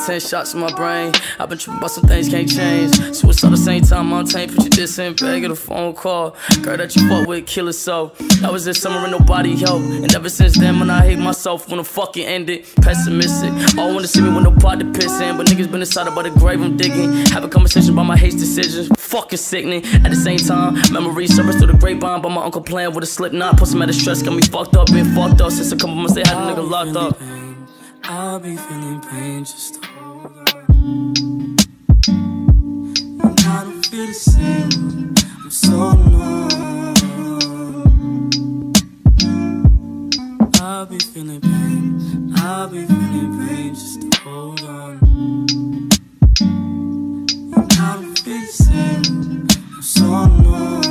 10 shots in my brain. I've been tripping about some things can't change. Suicide the same time, Montaigne. Put your diss in bag, get a phone call. Girl that you fuck with, kill herself. That was this summer and nobody helped. And ever since then, man, I hate myself. Wanna fucking end it, pessimistic. All wanna see me with no pot to piss in. But niggas been inside about the grave I'm digging. Have a conversation about my hate decisions. Fucking sickening. At the same time, memories surface through the grapevine. But my uncle playing with a slip knot. Put some out of stress, got me fucked up. Been fucked up since a couple months they had a nigga locked up. I'll be feeling pain, just hold on. And I don't feel the same, I'm so numb. I'll be feeling pain, I'll be feeling pain, just hold on. And I don't feel the same, I'm so numb.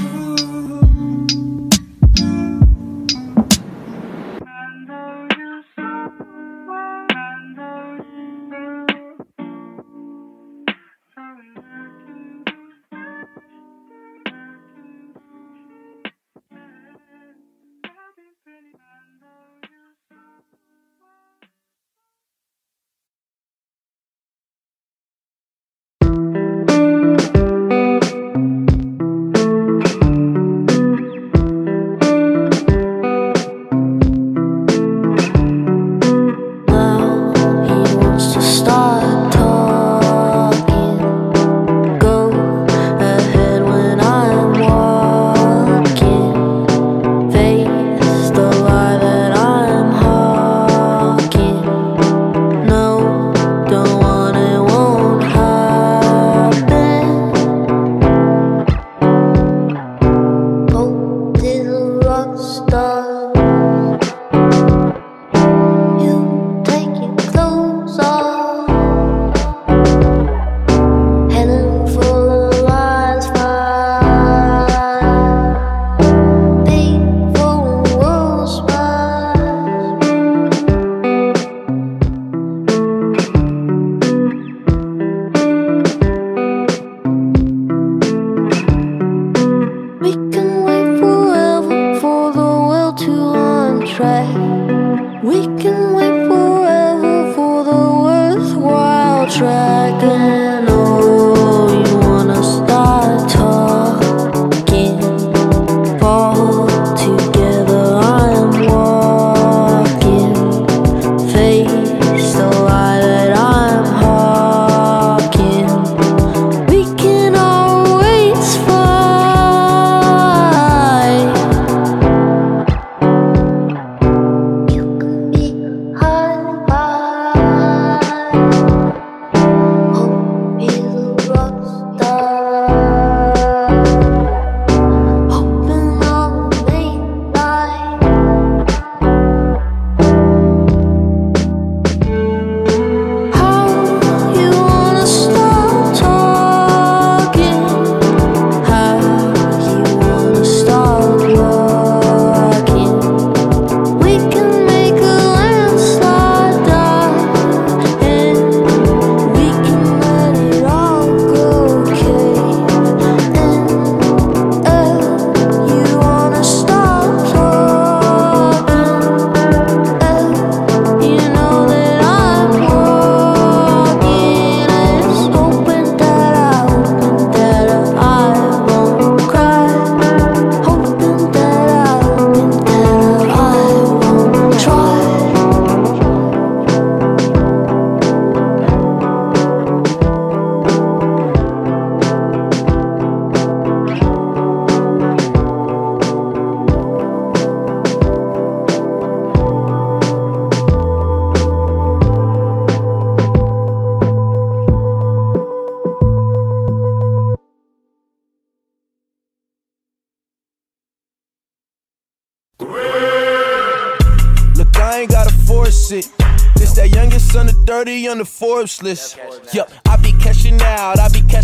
This that youngest son of 30 on the Forbes list. Yup, I be cashing out,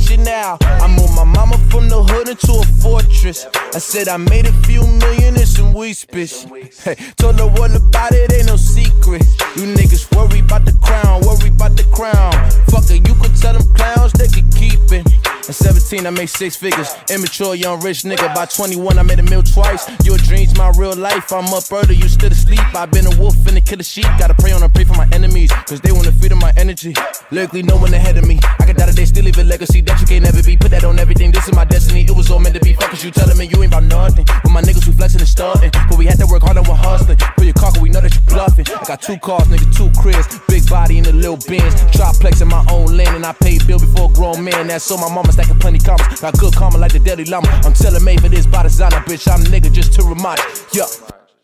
I moved my mama from the hood into a fortress. I said I made a few million in some weed bitch. Hey, told the world about it, ain't no secret. You niggas worry about the crown, Fuck it, you could tell them clowns they could keep it. At 17 16, I made 6 figures. Immature, young, rich nigga. By 21, I made a meal twice. Your dreams, my real life. I'm up early, you still asleep. I've been a wolf and a killer sheep. Gotta pray on and pray for my enemies, cause they wanna feed on my energy. Lyrically, no one ahead of me. I could die today, still leave a legacy that you can't never be. Put that on everything, this is my destiny. It was all meant to be. Fuck is you telling me you ain't about nothing. With my niggas, we flexing and starting. But we had to work hard and we're hustling. Put your car, cause we know that you bluffing. I got 2 cars, nigga, 2 cribs. Big body in a little Benz. Triplex in my own land, and I paid bill before a grown man. That's so my mama stacking plenty commas. Got good karma like the Dalai Lama. I'm telling made for this by designer, bitch. I'm the nigga just to remind you. Yeah.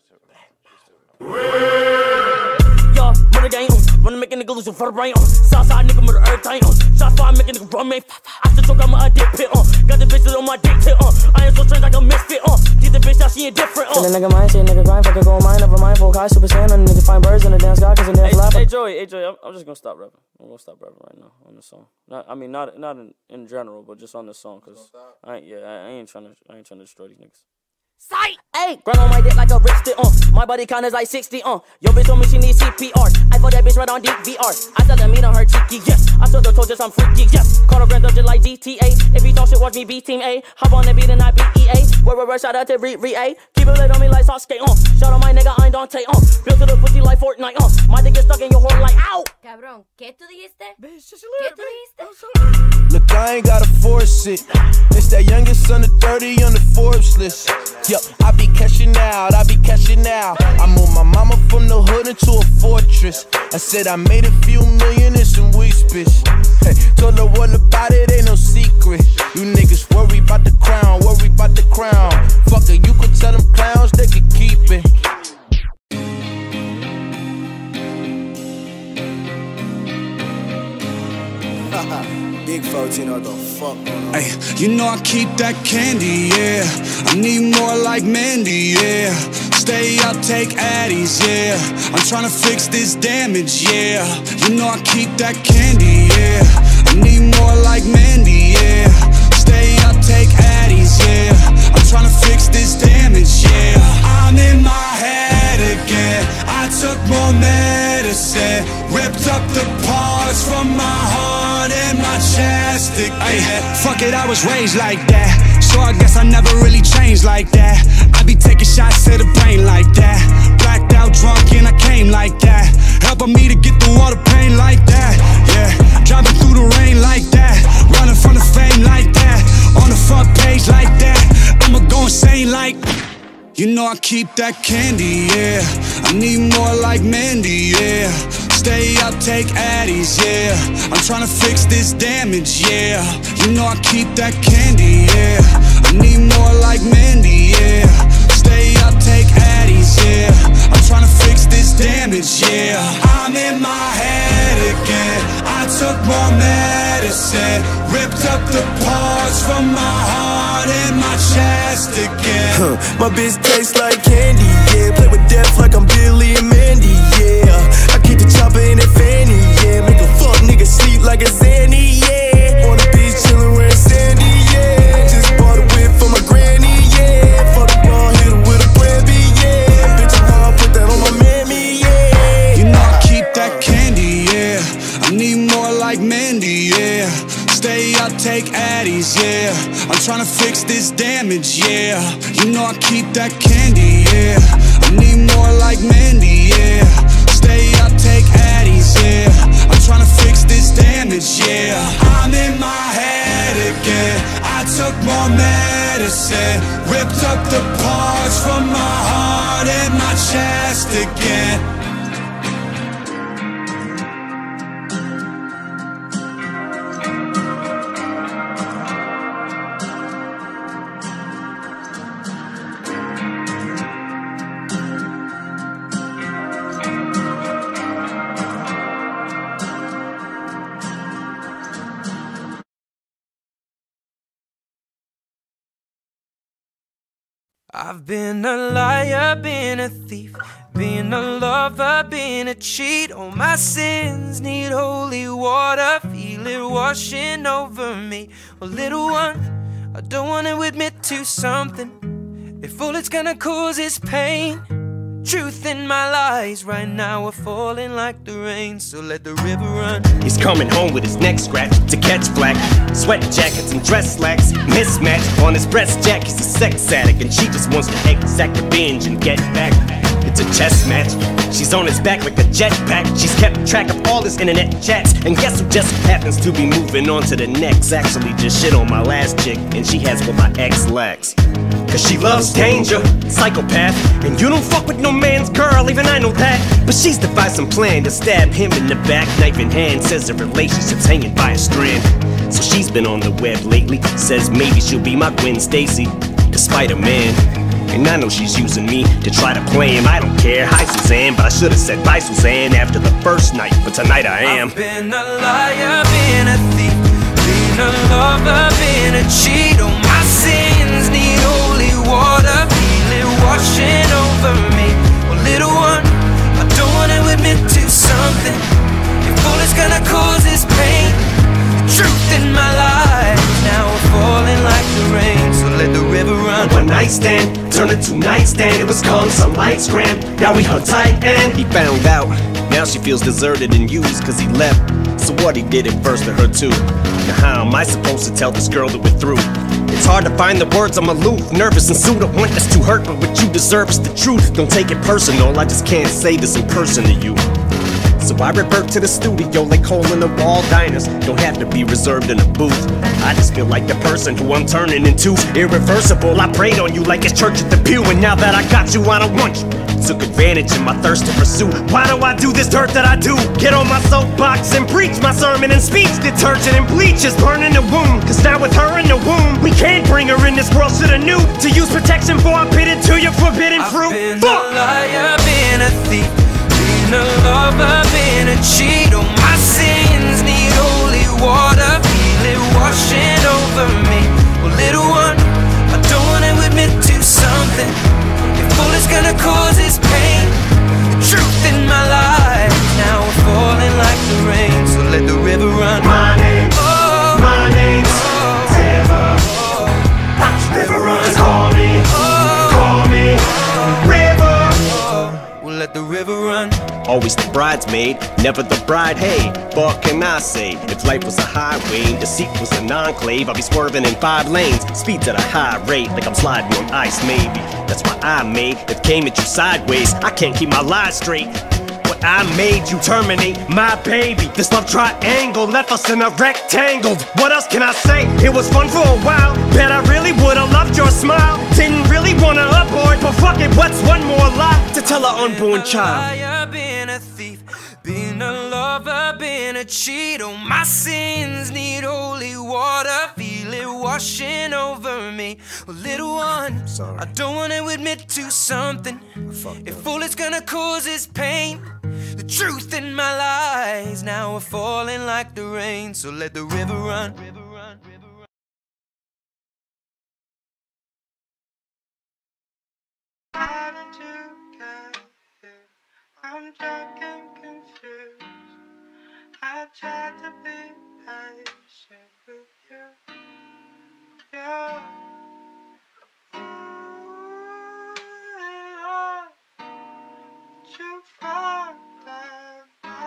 Murder gang, wanna make a nigga lose your vertebrae, Southside nigga murder everything, shots fire, make a nigga run, man. I still choke, I'm a dick pit, got the bitches on my dick tip, I ain't so strange like a misfit, get the bitch out, she ain't different, Tell a nigga mind, shit, nigga grind, fuck a gold mine, never mind, full high, super saiyan, nigga find birds in the damn sky, cause the damn flapper. Hey Joey, I'm just gonna stop rapping. I'm gonna stop rapping right now on this song. Not in general, but just on this song, cause I ain't trying to destroy these niggas. Sight! Hey, grind on my dick like a wristed, my body count is like 60, Yo, bitch told me she needs CPR. I fought that bitch right on DVR. I said the meat on her cheeky, yes. I told her just I'm freaky, yes. Call her Grand Theft just like GTA. If you talk shit, watch me beat Team A. Hop on the beat and I beat EA. Where shout out to Re-A. Keep it lit on me like Sasuke, Shout out my nigga, I ain't Dante, Built to the pussy like Fortnite, My dick get stuck in your whore like, ow! Cabrón, ¿qué tú dijiste? Bitch, just ¿Qué tú dijiste? Look, I ain't gotta force it. It's that youngest son of 30 on the Forbes list. Yup, I be cashing out, I be cashing out. I moved my mama from the hood into a fortress. I said I made a few million in some weeks, bitch. Hey, told the world about it, ain't no secret. You niggas worry about the crown, worry about the crown. Fuck it, you could tell them clowns they could keep it. Big 14, what the fuck going on? Ay, you know I keep that candy, yeah. I need more like Mandy, yeah. Stay up, take Addies, yeah. I'm tryna fix this damage, yeah. You know I keep that candy, yeah. I need more like Mandy, yeah. Stay up, take Addies, yeah. I'm tryna fix this damage, yeah. I'm in my head again. I took more medicine, ripped up the parts from my heart and my chest again. Ay, fuck it, I was raised like that, so I guess I never really changed like that. I be taking shots to the brain like that. Blacked out drunk and I came like that. Helping me to get through all the pain like that. Yeah, driving through the rain like that. Running from the fame like that. On the front page like that. I'ma go insane like. You know I keep that candy, yeah. I need more like Mandy, yeah. Stay up, take Addies, yeah. I'm tryna fix this damage, yeah. You know I keep that candy, yeah. I need more like Mandy, yeah. Stay up, take Addies, yeah. I'm tryna fix this damage, yeah. I'm in my head again. I took more medicine, ripped up the parts from my heart and my chest again. My bitch tastes like candy, yeah. Play with death like I'm Billy and Mandy, yeah. I keep the chopper in that fanny, yeah. Make a fuck nigga sleep like a Zanny, yeah. On the beach chillin' wearing Sandy, yeah. Just bought a whip for my granny, yeah. Fuck the ball, hit her with a Grammy, yeah. Bitch, I'll put that on my mammy, yeah. You know I keep that candy, yeah. I need more like Mandy, yeah. Stay up, take Addies, yeah. I'm tryna fix this damage, yeah. You know I keep that candy, yeah. I need more like Mandy, yeah. Stay up, take Addies, yeah. I'm tryna fix this damage, yeah. I'm in my head again. I took more medicine, ripped up the parts from my heart and my chest again. I've been a liar, been a thief, been a lover, been a cheat. All my sins need holy water, feel it washing over me. Well, little one, I don't want to admit to something. If all it's gonna cause is pain, Truth in my lies right now are falling like the rain, so let the river run. He's coming home with his neck scratched to catch flack. Sweat jackets and dress slacks mismatched. On his breast jack, he's a sex addict, and she just wants to exact revenge and get back. It's a chess match. She's on his back like a jetpack. She's kept track of all his internet chats, and guess who just happens to be moving on to the next? Actually just shit on my last chick, and she has what my ex lacks. Cause she loves danger, psychopath. And you don't fuck with no man's girl, even I know that. But she's devised some plan to stab him in the back, knife in hand. Says the relationship's hanging by a strand. So she's been on the web lately. Says maybe she'll be my Gwen Stacy, despite a man. And I know she's using me to try to play him. I don't care, hi Suzanne, but I should've said bye Suzanne after the first night, but tonight I am. I've been a liar, been a thief, been a lover, been a cheat. Oh, my sins need holy water, feel it washing over me. Oh, little one, I don't wanna admit to something. If all it's gonna cause is pain, the truth in my life now we're falling like the rain, so let the river run. One night stand turned into nightstand. It was calm, some lights crammed. Now we hung tight and he found out. Now she feels deserted and used cause he left. So what, he did it first to her too. Now how am I supposed to tell this girl that we're through? It's hard to find the words, I'm aloof, nervous and sued. I want this to hurt, but what you deserve is the truth. Don't take it personal, I just can't say this in person to you. So I revert to the studio like hole in the wall diners. Don't have to be reserved in a booth. I just feel like the person who I'm turning into. Irreversible, I prayed on you like it's church at the pew. And now that I got you, I don't want you. Took advantage of my thirst to pursue. Why do I do this dirt that I do? Get on my soapbox and preach my sermon and speech. Detergent and bleach is burning the wound. Cause now with her in the womb, we can't bring her in this world. Shoulda knew to use protection for I'm pitted to your forbidden fruit. I've been a liar, been a thief, been a lover, been a cheat. Oh, my sins need holy water, feel it washing over me. Well, little one, I don't wanna admit to something. If all it's gonna cause is pain, the truth in my life now we're falling like the rain, so let the river run. My name's River. River runs, call me River. We'll let the river run. Always the bridesmaid, never the bride. Hey, what can I say? If life was a highway, the seat was an enclave, I'd be swerving in 5 lanes, speeds at a high rate, like I'm sliding on ice maybe. That's why I made it came at you sideways. I can't keep my lies straight. What I made you terminate my baby. This love triangle left us in a rectangle. What else can I say? It was fun for a while. Bet I really would've loved your smile. Didn't really wanna abort, but fuck it, what's one more lie to tell an unborn child? Been a thief, been a lover, been a cheat. Oh, my sins need holy water, feel it washing over me. Well, little one, I don't wanna admit to something. If all it's gonna cause is pain, the truth in my lies now we're falling like the rain, so let the river run. I'm drunk and confused. I tried to be patient with you. Yeah. But you found that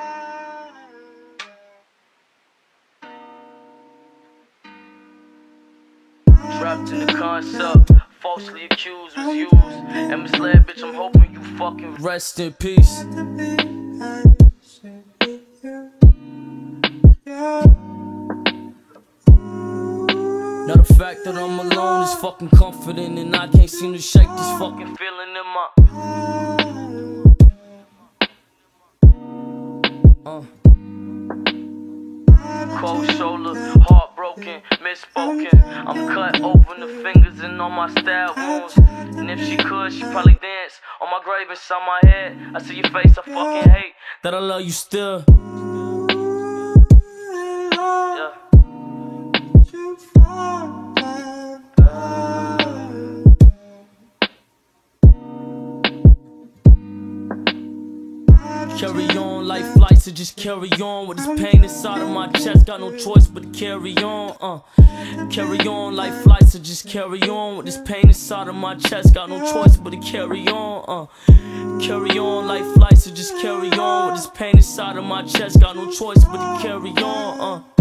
Trapped in the concept, falsely accused, was used and misled, bitch. I'm hoping you fucking rest in peace. Now the fact that I'm alone is fucking comforting, and I can't seem to shake this fucking feeling in my cold shoulder, heartbroken, misspoken. I'm cut open the fingers and on my stab wounds. And if she could, she'd probably dance on my grave inside my head. I see your face, I fucking hate that I love you still. Yeah. Carry on, life flights so just carry on. With this pain inside of my chest, got no choice but to carry on. Carry on like flights, so just carry on. With this pain inside of my chest, got no choice but to carry on. Carry on like flights, so just carry on. With this pain inside of my chest, got no choice but to carry on.